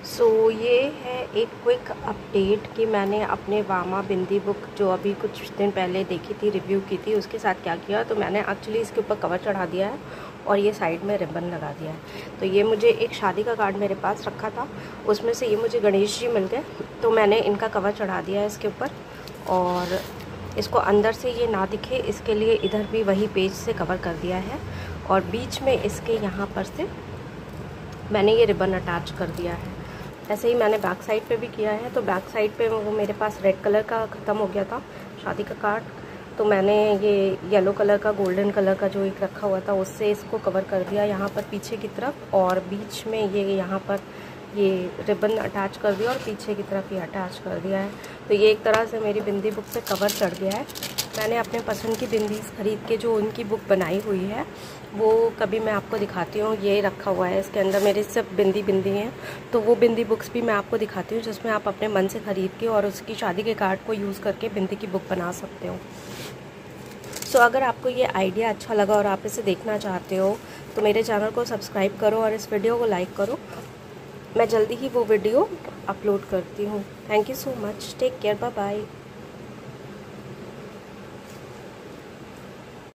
ये है एक क्विक अपडेट कि मैंने अपने वामा बिंदी बुक जो अभी कुछ दिन पहले देखी थी, रिव्यू की थी, उसके साथ क्या किया तो मैंने एक्चुअली इसके ऊपर कवर चढ़ा दिया है और ये साइड में रिबन लगा दिया है। तो ये मुझे एक शादी का कार्ड मेरे पास रखा था, उसमें से ये मुझे गणेश जी मिल गए, तो मैंने इनका कवर चढ़ा दिया है इसके ऊपर। और इसको अंदर से ये ना दिखे इसके लिए इधर भी वही पेज से कवर कर दिया है, और बीच में इसके यहाँ पर से मैंने ये रिबन अटैच कर दिया है। ऐसे ही मैंने बैक साइड पे भी किया है। तो बैक साइड पे वो मेरे पास रेड कलर का ख़त्म हो गया था शादी का कार्ड, तो मैंने ये येलो कलर का, गोल्डन कलर का जो एक रखा हुआ था उससे इसको कवर कर दिया यहाँ पर पीछे की तरफ, और बीच में ये यहाँ पर ये रिबन अटैच कर दिया और पीछे की तरफ ये अटैच कर दिया है। तो ये एक तरह से मेरी बिंदी बुक पे कवर चढ़ गया है। मैंने अपने पसंद की बिंदी ख़रीद के जो उनकी बुक बनाई हुई है वो कभी मैं आपको दिखाती हूँ। ये रखा हुआ है, इसके अंदर मेरे सब बिंदी हैं, तो वो बिंदी बुक्स भी मैं आपको दिखाती हूँ जिसमें आप अपने मन से ख़रीद के और उसकी शादी के कार्ड को यूज़ करके बिंदी की बुक बना सकते हो। अगर आपको ये आइडिया अच्छा लगा और आप इसे देखना चाहते हो तो मेरे चैनल को सब्सक्राइब करो और इस वीडियो को लाइक करो। मैं जल्दी ही वो वीडियो अपलोड करती हूँ। Thank you so much, take care, bye bye.